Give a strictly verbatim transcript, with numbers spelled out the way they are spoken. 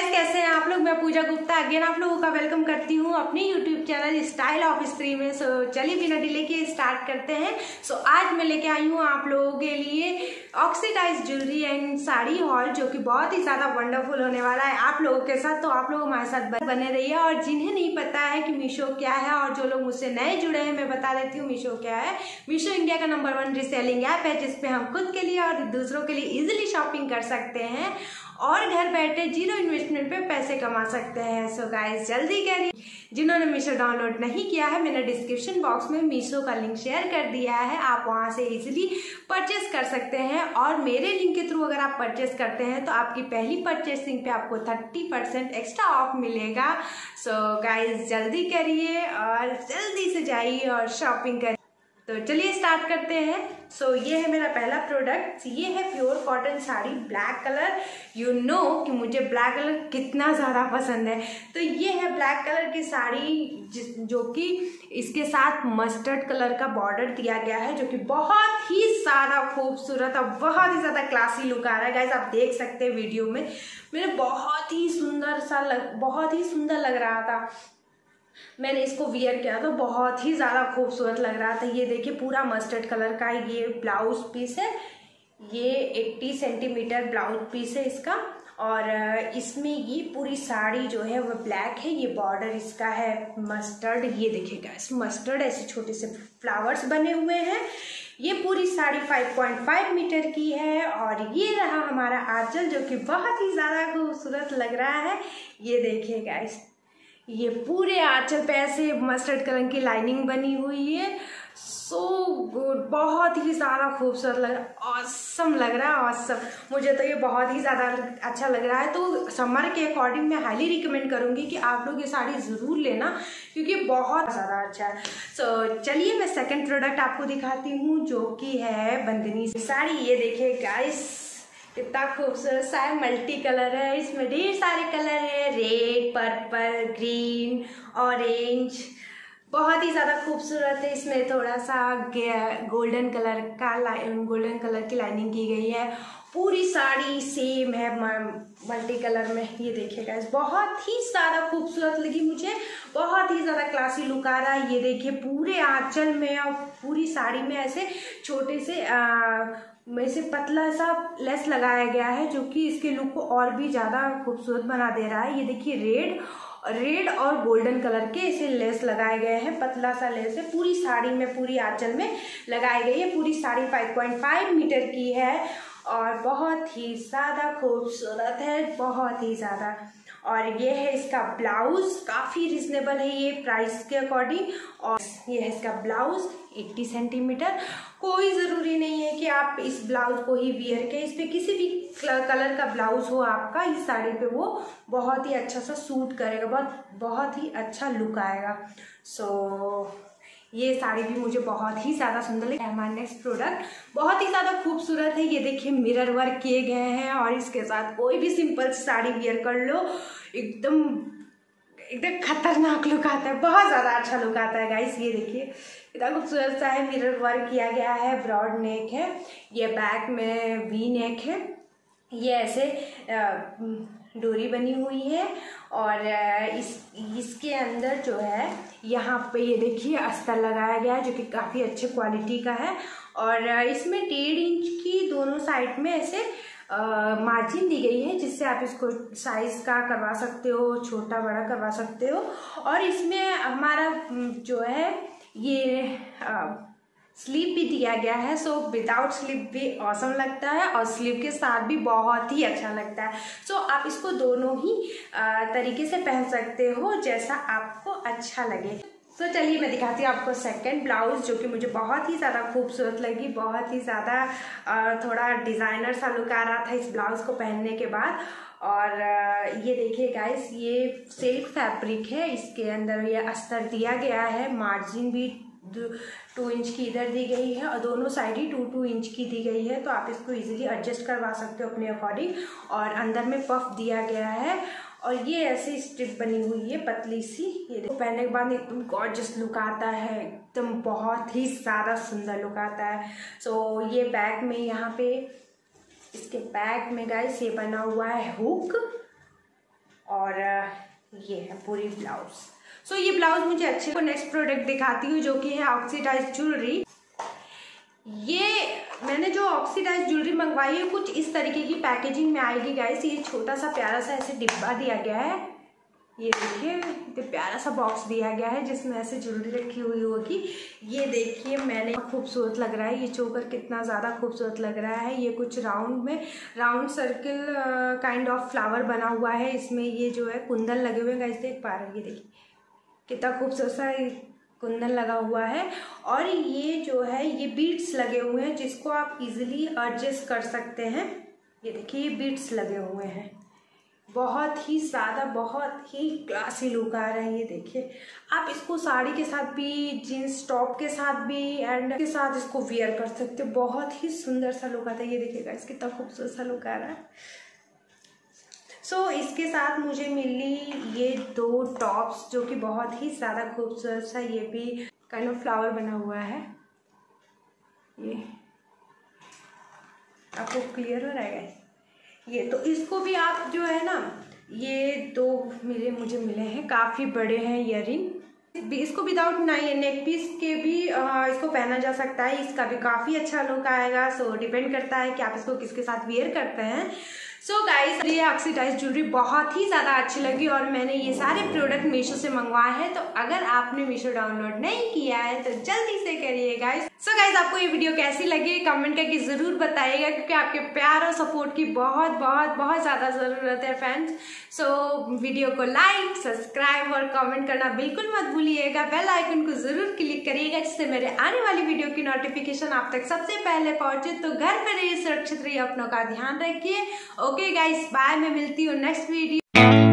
Guys, कैसे हैं आप लोग। मैं पूजा गुप्ता अगेन आप लोगों का वेलकम करती हूँ अपने यूट्यूब चैनल स्टाइल ऑफ स्त्री में। सो चलिए बिना डिले के स्टार्ट करते हैं। सो आज मैं लेके आई हूँ आप लोगों के लिए oxidise jewellery and sari hall, जो कि बहुत ही ज्यादा वंडरफुल होने वाला है आप लोगों के साथ। तो आप लोग हमारे साथ बने रहिए। और जिन्हें नहीं पता है कि मीशो क्या है और जो लोग मुझसे नए जुड़े हैं, मैं बता देती हूँ मीशो क्या है। मीशो इंडिया का नंबर वन रीसेलिंग ऐप है, जिसपे हम खुद के लिए और दूसरों के लिए इजिली शॉपिंग कर सकते हैं और घर बैठे जीरो इन्वेस्टमेंट पे पैसे कमा सकते हैं। सो गाइस, जल्दी करिए। जिन्होंने मीशो डाउनलोड नहीं किया है, मैंने डिस्क्रिप्शन बॉक्स में मीशो का लिंक शेयर कर दिया है, आप वहां से इजीली परचेस कर सकते हैं। और मेरे लिंक के थ्रू अगर आप परचेस करते हैं तो आपकी पहली परचेसिंग पे आपको थर्टी परसेंट एक्स्ट्रा ऑफ मिलेगा। सो गाइस, जल्दी करिए और जल्दी से जाइए और शॉपिंग करिए। तो चलिए स्टार्ट करते हैं। सो so, ये है मेरा पहला प्रोडक्ट। ये है pure cotton sari, black colour. You know कि मुझे ब्लैक कलर कितना ज़्यादा पसंद है। तो ये है ब्लैक कलर की साड़ी, जो कि इसके साथ मस्टर्ड कलर का बॉर्डर दिया गया है, जो कि बहुत ही ज़्यादा खूबसूरत और बहुत ही ज़्यादा क्लासी लुक आ रहा है। गाइस, आप देख सकते हैं वीडियो में, मेरे बहुत ही सुंदर सा लग बहुत ही सुंदर लग रहा था। मैंने इसको वियर किया तो बहुत ही ज़्यादा खूबसूरत लग रहा था। ये देखिए, पूरा मस्टर्ड कलर का ये ब्लाउज पीस है। ये अस्सी सेंटीमीटर ब्लाउज पीस है इसका। और इसमें ये पूरी साड़ी जो है वो ब्लैक है। ये बॉर्डर इसका है मस्टर्ड। ये देखिएगा, इस मस्टर्ड ऐसे छोटे से फ्लावर्स बने हुए हैं। ये पूरी साड़ी पाँच पॉइंट पाँच मीटर की है। और ये रहा हमारा आंचल, जो कि बहुत ही ज़्यादा खूबसूरत लग रहा है। ये देखिएगा, इस ये पूरे आंचल पे ऐसे मस्टर्ड कलर की लाइनिंग बनी हुई है। सो गुड, बहुत ही ज़्यादा खूबसूरत लग रहा है, ऑसम लग रहा है, ऑसम। मुझे तो ये बहुत ही ज़्यादा अच्छा लग रहा है। तो समर के अकॉर्डिंग मैं हाईली रिकमेंड करूँगी कि आप लोग ये साड़ी ज़रूर लेना, क्योंकि बहुत ज़्यादा अच्छा है। सो so, चलिए मैं सेकंड प्रोडक्ट आपको दिखाती हूँ, जो कि है बंदनी साड़ी। ये देखिए गाइस, कितना खूबसूरत सा है, मल्टी कलर है, इसमें ढेर सारे कलर है, रेड, पर्पल, ग्रीन, ऑरेंज, बहुत ही ज़्यादा खूबसूरत है। इसमें थोड़ा सा गोल्डन कलर का गोल्डन कलर की लाइनिंग की गई है। पूरी साड़ी सेम है मल्टी कलर में। ये देखिएगा, बहुत ही ज़्यादा खूबसूरत लगी मुझे, बहुत ही ज़्यादा क्लासी लुक आ रहा है। ये देखिए, पूरे आंचल में और पूरी साड़ी में ऐसे छोटे से आ, में से पतला सा लेस लगाया गया है, जो कि इसके लुक को और भी ज़्यादा खूबसूरत बना दे रहा है। ये देखिए, रेड रेड और गोल्डन कलर के इसे लेस लगाए गए हैं, पतला सा लेस है, पूरी साड़ी में, पूरी आंचल में लगाई गई है। पूरी साड़ी पाँच पॉइंट पाँच मीटर की है और बहुत ही ज़्यादा खूबसूरत है, बहुत ही ज़्यादा। और ये है इसका ब्लाउज, काफ़ी रिजनेबल है ये प्राइस के अकॉर्डिंग। और ये है इसका ब्लाउज अस्सी सेंटीमीटर। कोई ज़रूरी नहीं है कि आप इस ब्लाउज को ही वियर करें, इस पर किसी भी कलर का ब्लाउज हो आपका, इस साड़ी पे वो बहुत ही अच्छा सा सूट करेगा, बहुत बहुत ही अच्छा लुक आएगा। सो so, ये साड़ी भी मुझे बहुत ही ज़्यादा सुंदर लगी। हमारा नेक्स्ट प्रोडक्ट बहुत ही ज़्यादा खूबसूरत है। ये देखिए, मिरर वर्क किए गए हैं और इसके साथ कोई भी सिंपल साड़ी वियर कर लो, एकदम एकदम खतरनाक लुक आता है, बहुत ज़्यादा अच्छा लुक आता है। गाइस, ये देखिए कितना खूबसूरत सा है, मिरर वर्क किया गया है, ब्रॉड नेक है, ये बैक में वी नेक है, ये ऐसे डोरी बनी हुई है। और इस इसके अंदर जो है, यहाँ पे ये देखिए अस्तर लगाया गया है, जो कि काफ़ी अच्छे क्वालिटी का है। और इसमें डेढ़ इंच की दोनों साइड में ऐसे मार्जिन दी गई है, जिससे आप इसको साइज का करवा सकते हो, छोटा बड़ा करवा सकते हो। और इसमें हमारा जो है ये आ, स्लीव भी दिया गया है। सो विदाउट स्लीव भी ऑसम लगता है और स्लीव के साथ भी बहुत ही अच्छा लगता है। सो so, आप इसको दोनों ही आ, तरीके से पहन सकते हो, जैसा आपको अच्छा लगे। तो so, चलिए मैं दिखाती हूँ आपको सेकंड ब्लाउज, जो कि मुझे बहुत ही ज़्यादा खूबसूरत लगी, बहुत ही ज़्यादा थोड़ा डिज़ाइनर सा लुक आ रहा था इस ब्लाउज को पहनने के बाद। और ये देखिए गाइस, ये सिल्क फैब्रिक है, इसके अंदर ये अस्तर दिया गया है, मार्जिन भी टू इंच की इधर दी गई है और दोनों साइड ही टू टू इंच की दी गई है। तो आप इसको इजीली एडजस्ट करवा सकते हो अपने अकॉर्डिंग। और अंदर में पफ दिया गया है और ये ऐसी स्ट्रिप बनी हुई है पतली सी। ये देखो, पहनने के बाद एकदम गॉर्जियस लुक आता है, एकदम बहुत ही ज़्यादा सुंदर लुक आता है। सो so, ये बैक में, यहाँ पे इसके बैक में गाइस ये बना हुआ है हुक, और ये है पूरी ब्लाउज। सो so, ये ब्लाउज मुझे अच्छे को नेक्स्ट प्रोडक्ट दिखाती हूँ जो कि है ऑक्सीडाइज ज्वेलरी। ये मैंने जो ऑक्सीडाइज ज्वेलरी मंगवाई है कुछ इस तरीके की पैकेजिंग में आएगी गाइस। ये छोटा सा प्यारा सा ऐसे डिब्बा दिया गया है, ये देखिए इतना प्यारा सा बॉक्स दिया गया है जिसमें ऐसे ज्वेलरी रखी हुई होगी। ये देखिए मैंने खूबसूरत लग रहा है, ये चोकर कितना ज़्यादा खूबसूरत लग रहा है। ये कुछ राउंड में round circle kind of flower बना हुआ है, इसमें ये जो है कुंदन लगे हुए हैं गाइस, देख पा रहे हैं। ये देखिए कितना खूबसूरत सा कुंदन लगा हुआ है और ये जो है ये बीड्स लगे हुए हैं जिसको आप इजीली एडजस्ट कर सकते हैं। ये देखिए ये बीड्स लगे हुए हैं, बहुत ही ज़्यादा बहुत ही क्लासी लुक आ रहा है। ये देखिए आप इसको साड़ी के साथ भी, जीन्स टॉप के साथ भी एंड के साथ इसको वियर कर सकते हो, बहुत ही सुंदर सा लुक आता है। ये देखिएगा इसका कितना खूबसूरत सा लुक आ रहा है। सो so, इसके साथ मुझे मिली ये दो टॉप्स जो कि बहुत ही ज़्यादा खूबसूरत सा, ये भी काइंड ऑफ फ्लावर बना हुआ है। ये आपको क्लियर हो रहा है ये, तो इसको भी आप जो है ना, ये दो मिले मुझे मिले हैं, काफ़ी बड़े हैं ईयरिंग। इसको विदाउट नेक पीस के भी आ, इसको पहना जा सकता है, इसका भी काफ़ी अच्छा लुक आएगा। सो so, डिपेंड करता है कि आप इसको किसके साथ वियर करते हैं। सो so गाइस ये ऑक्सीडाइज ज्वेलरी बहुत ही ज़्यादा अच्छी लगी और मैंने ये सारे प्रोडक्ट मीशो से मंगवाए हैं। तो अगर आपने मीशो डाउनलोड नहीं किया है तो जल्दी से करिए गाइस। सो गाइस आपको ये वीडियो कैसी लगी कमेंट करके ज़रूर बताइएगा क्योंकि आपके प्यार और सपोर्ट की बहुत बहुत बहुत ज़्यादा ज़रूरत है फ्रेंड्स। सो so, वीडियो को लाइक सब्सक्राइब और कमेंट करना बिल्कुल मत भूलिएगा। बेल आइकन को ज़रूर क्लिक करिएगा जिससे मेरे आने वाली वीडियो की नोटिफिकेशन आप तक सबसे पहले पहुँचे। तो घर पर रहिए, सुरक्षित रहिए, अपनों का ध्यान रखिए। ओके गाइस बाय, मैं मिलती हूँ नेक्स्ट वीडियो।